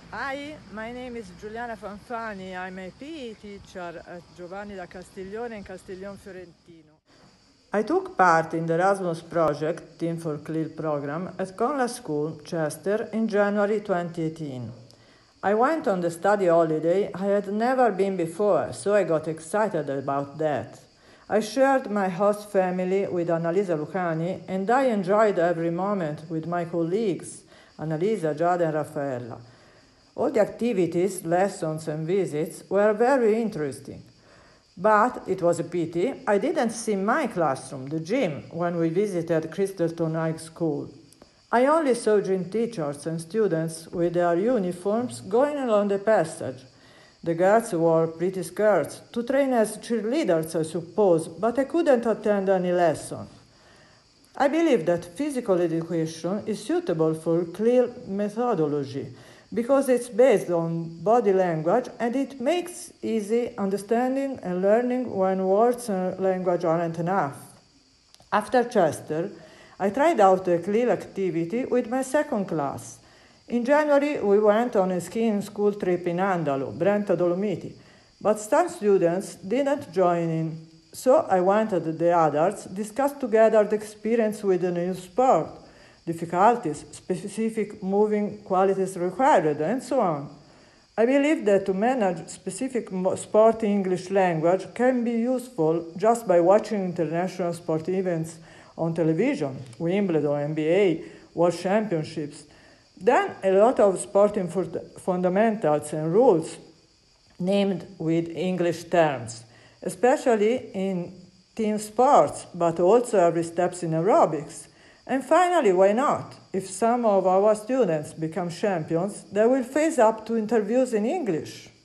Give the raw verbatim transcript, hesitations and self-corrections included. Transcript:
Hi, my name is Giuliana Fanfani. I'm a P E teacher at Giovanni da Castiglione in Castiglione Fiorentino. I took part in the Erasmus Project Team for C L I L program at Conla School, Chester, in January twenty eighteen. I went on the study holiday I had never been before, so I got excited about that. I shared my host family with Annalisa Lucani, and I enjoyed every moment with my colleagues, Annalisa, Giada, and Raffaella. All the activities, lessons, and visits were very interesting. But it was a pity I didn't see my classroom, the gym, when we visited Crystalton High School. I only saw gym teachers and students with their uniforms going along the passage. The girls wore pretty skirts, to train as cheerleaders, I suppose, but I couldn't attend any lesson. I believe that physical education is suitable for C L I L methodology because it's based on body language and it makes easy understanding and learning when words and language aren't enough. After Chester, I tried out a C L I L activity with my second class. In January, we went on a skiing school trip in Andalo, Brenta Dolomiti, but some students didn't join in. So I wanted the others discuss together the experience with the new sport, difficulties, specific moving qualities required, and so on. I believe that to manage specific sport in English language can be useful just by watching international sport events on television, Wimbledon, N B A, World Championships. Then a lot of sporting fundamentals and rules named with English terms, especially in team sports, but also every steps in aerobics. And finally, why not? If some of our students become champions, they will face up to interviews in English.